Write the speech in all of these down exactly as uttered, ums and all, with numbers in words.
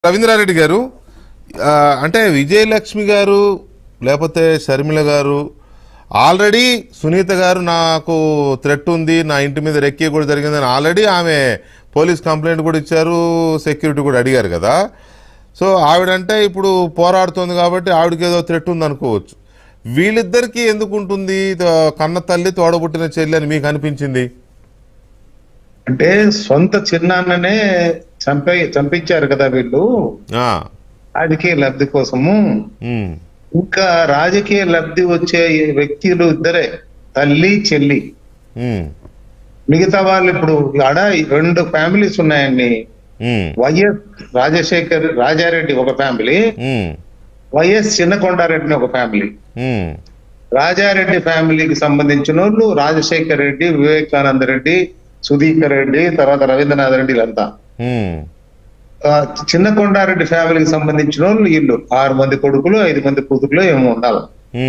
రవీంద్రారెడ్డి గారు ఆ, అంటే విజయలక్ష్మి గారు లేకపోతే షర్మిల గారు ఆల్రెడీ సునీత గారు నాకు థ్రెట్ ఉంది, నా ఇంటి మీద రెక్కి కూడా జరిగిందని ఆల్రెడీ ఆమె పోలీస్ కంప్లైంట్ కూడా ఇచ్చారు, సెక్యూరిటీ కూడా అడిగారు కదా. సో ఆవిడంటే ఇప్పుడు పోరాడుతుంది కాబట్టి ఆవిడకి ఏదో థ్రెట్ ఉంది అనుకోవచ్చు. వీళ్ళిద్దరికీ ఎందుకు ఉంటుంది కన్న తల్లి తోడబుట్టిన చెల్లి అని మీకు అనిపించింది? అంటే సొంత చిన్నాన్ననే చంపే చంపించారు కదా వీళ్ళు రాజకీయ లబ్ధి కోసము. ఇంకా రాజకీయ లబ్ధి వచ్చే వ్యక్తులు ఇద్దరే, తల్లి చెల్లి. మిగతా వాళ్ళు ఇప్పుడు ఆడ రెండు ఫ్యామిలీస్ ఉన్నాయండి. వైఎస్ రాజశేఖర్ రాజారెడ్డి ఒక ఫ్యామిలీ, వైఎస్ చిన్నకొండారెడ్డి ఒక ఫ్యామిలీ. రాజారెడ్డి ఫ్యామిలీకి సంబంధించిన వాళ్ళు రాజశేఖర్ రెడ్డి, వివేకానంద రెడ్డి, సుధీకర్ రెడ్డి, తర్వాత రవీంద్రనాథ్ రెడ్డి వీళ్ళంతా. చిన్న కొండారెడ్డి ఫ్యామిలీకి సంబంధించిన వాళ్ళు వీళ్ళు ఆరు మంది కొడుకులు, ఐదు మంది కూతురులు ఏమో ఉండాలి.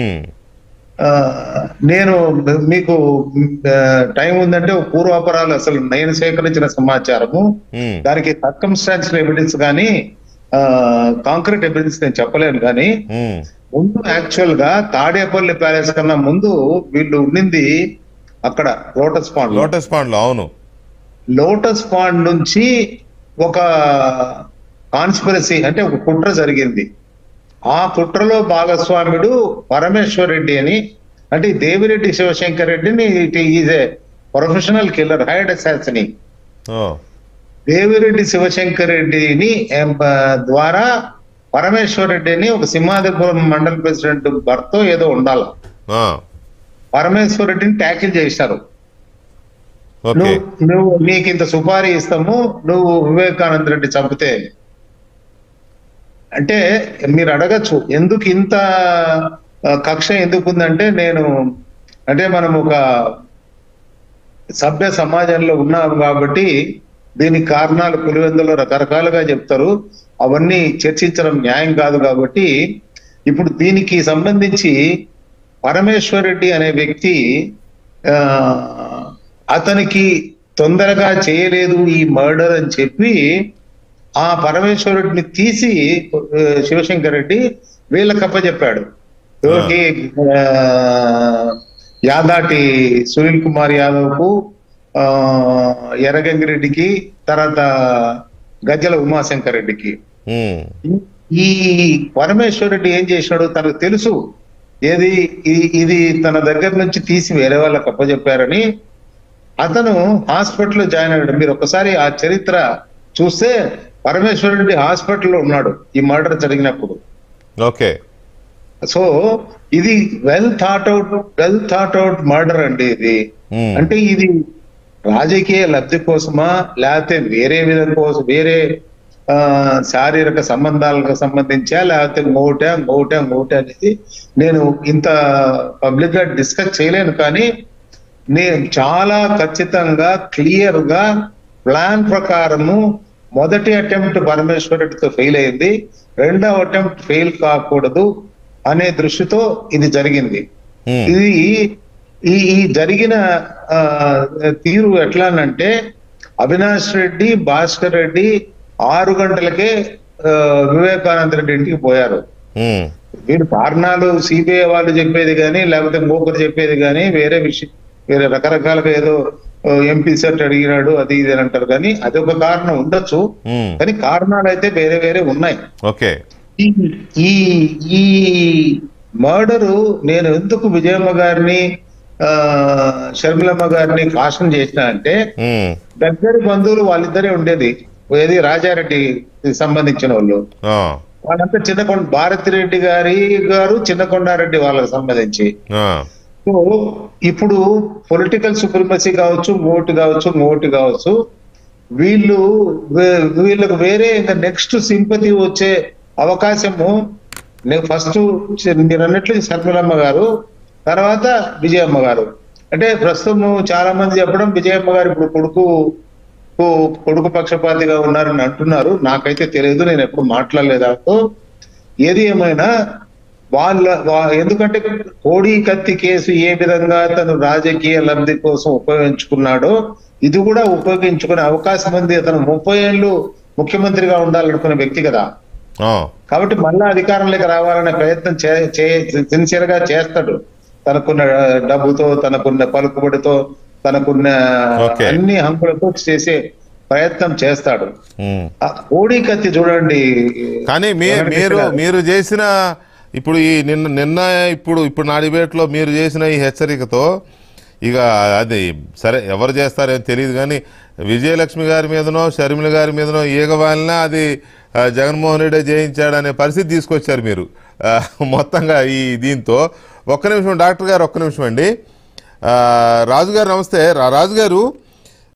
నేను మీకు టైం ఉందంటే పూర్వాపరాలు అసలు నేను సేకరించిన సమాచారము, దానికి సర్కమ్స్టాన్షియల్ ఎవిడెన్స్ కానీ కాంక్రీట్ ఎవిడెన్స్ నేను చెప్పలేను. కానీ ముందు యాక్చువల్ గా తాడేపల్లి ప్యాలెస్ కన్నా ముందు వీళ్ళు ఉండింది అక్కడ లోటస్ పాండ్. లోటస్ పాండ్ లో అవును. లోటస్ పాండ్ నుంచి ఒక కాన్స్పిరసీ అంటే ఒక కుట్ర జరిగింది. ఆ కుట్రలో భాగస్వాముడు పరమేశ్వర్ రెడ్డి అని, అంటే దేవిరెడ్డి శివశంకర్ రెడ్డిని is a professional killer, hired assassin. Devireddy Shivashankar రెడ్డిని ద్వారా పరమేశ్వర్ రెడ్డిని ఒక సింహాద్రిపురం మండల ప్రెసిడెంట్ భర్త ఏదో ఉండాలి, పరమేశ్వర్ రెడ్డిని ట్యాకిల్ చేశారు. నువ్వు నువ్వు నీకు ఇంత సుపారీ ఇస్తాము, నువ్వు వివేకానంద రెడ్డి చంపితే. అంటే మీరు అడగచ్చు ఎందుకు ఇంత కక్ష ఎందుకు ఉందంటే, నేను అంటే మనం ఒక సభ్య సమాజంలో ఉన్నాం కాబట్టి దీనికి కారణాలు పులివెందులో రకరకాలుగా చెప్తారు, అవన్నీ చర్చించడం న్యాయం కాదు. కాబట్టి ఇప్పుడు దీనికి సంబంధించి పరమేశ్వర్ రెడ్డి అనే వ్యక్తి ఆ అతనికి తొందరగా చేయలేదు ఈ మర్డర్ అని చెప్పి ఆ పరమేశ్వర్ రెడ్డిని తీసి శివశంకర్ రెడ్డి వీళ్ళకి అప్పచెప్పాడు. ఎవరికి? యాదాటి సునీల్ కుమార్ యాదవ్ కు, ఆ ఎర్రగంగిరెడ్డికి, తర్వాత గజ్జల ఉమాశంకర్ రెడ్డికి. ఈ పరమేశ్వర్ రెడ్డి ఏం చేసినాడు తనకు తెలుసు, ఏది ఇది తన దగ్గర నుంచి తీసి వేరే వాళ్ళకి అప్పచెప్పారని. అతను హాస్పిటల్లో జాయిన్ అయ్యాడు. మీరు ఒకసారి ఆ చరిత్ర చూస్తే పరమేశ్వర్ రెడ్డి హాస్పిటల్లో ఉన్నాడు ఈ మర్డర్ జరిగినప్పుడు. ఓకే. సో ఇది well thought out well thought out murder అండి ఇది. అంటే ఇది రాజకీయ లబ్ధి కోసమా లేకపోతే వేరే విధం కోసం, వేరే ఆ శారీరక సంబంధాలకు సంబంధించా లేకపోతే మోట మోట మోట అనేది నేను ఇంత పబ్లిక్ గా డిస్కస్ చేయలేను. కానీ నేను చాలా ఖచ్చితంగా క్లియర్ గా ప్లాన్ ప్రకారము మొదటి అటెంప్ట్ పరమేశ్వర్ రెడ్డితో ఫెయిల్ అయింది, రెండవ అటెంప్ట్ ఫెయిల్ కాకూడదు అనే దృష్టితో ఇది జరిగింది. ఇది ఈ ఈ జరిగిన తీరు ఎట్లానంటే, అవినాష్ రెడ్డి, భాస్కర్ రెడ్డి ఆరు గంటలకే వివేకానంద రెడ్డి ఇంటికి పోయారు. వీరు కారణాలు సిబిఐ వాళ్ళు చెప్పేది కానీ లేకపోతే ఇంకొకరు చెప్పేది కానీ వేరే విషయం, వేరే రకరకాలుగా ఏదో ఎంపీ సెట్ అడిగినాడు అది ఇది అని అంటారు. కానీ అదొక కారణం ఉండొచ్చు, కానీ కారణాలు అయితే వేరే వేరే ఉన్నాయి. ఓకే. ఈ ఈ మర్డరు నేను ఎందుకు విజయమ్మ గారిని ఆ షర్మిలమ్మ గారిని కాషన్ చేసిన అంటే, దగ్గరి బంధువులు వాళ్ళిద్దరే ఉండేది. ఏది రాజారెడ్డి సంబంధించిన వాళ్ళు, వాళ్ళంతా చిన్నకొండ భారతిరెడ్డి గారి గారు చిన్నకొండారెడ్డి వాళ్ళకి సంబంధించి. సో ఇప్పుడు పొలిటికల్ సుప్రీమసీ కావచ్చు, ఓటు కావచ్చు, ఓటు కావచ్చు, వీళ్ళు వీళ్ళకు వేరే ఇంకా నెక్స్ట్ సింపతి వచ్చే అవకాశము ఫస్ట్ మీరు అన్నట్లు షర్మిలమ్మ గారు, తర్వాత విజయమ్మ గారు. అంటే ప్రస్తుతం చాలా మంది చెప్పడం విజయమ్మ గారు ఇప్పుడు కొడుకు కొడుకు పక్షపాతిగా ఉన్నారని అంటున్నారు. నాకైతే తెలియదు, నేను ఎప్పుడు మాట్లాడలేదు దాంతో. ఏది ఏమైనా వాళ్ళ ఎందుకంటే కోడి కత్తి కేసు ఏ విధంగా తను రాజకీయ లబ్ధి కోసం ఉపయోగించుకున్నాడో ఇది కూడా ఉపయోగించుకునే అవకాశం ఉంది. అతను ముప్పై ఏళ్ళు ముఖ్యమంత్రిగా ఉండాలనుకునే వ్యక్తి కదా. ఆ, కాబట్టి మళ్ళా అధికారంలోకి రావాలనే ప్రయత్నం సిన్సియర్ గా చేస్తాడు. తనకున్న డబ్బుతో, తనకున్న పలుకుబడితో, తనకున్న Okay. అన్ని హంకులతో చేసే ప్రయత్నం చేస్తాడు. ఉమ్. ఆ కోడి కత్తి చూడండి. కానీ మీ మీరు మీరు చేసిన ఇప్పుడు ఈ నిన్న నిన్న ఇప్పుడు ఇప్పుడు నా డిబేట్లో మీరు చేసిన ఈ హెచ్చరికతో ఇక అది సరే ఎవరు చేస్తారేమో తెలియదు, కానీ విజయలక్ష్మి గారి మీదనో షర్మిల గారి మీదనో ఈగవాలినా అది ఆ, జగన్మోహన్ రెడ్డి జయించాడనే పరిస్థితి తీసుకొచ్చారు మీరు ఆ, మొత్తంగా ఈ దీంతో. ఒక్క నిమిషం డాక్టర్ గారు, ఒక్క నిమిషం అండి. ఆ, రాజు గారు నమస్తే. రా- రాజు గారు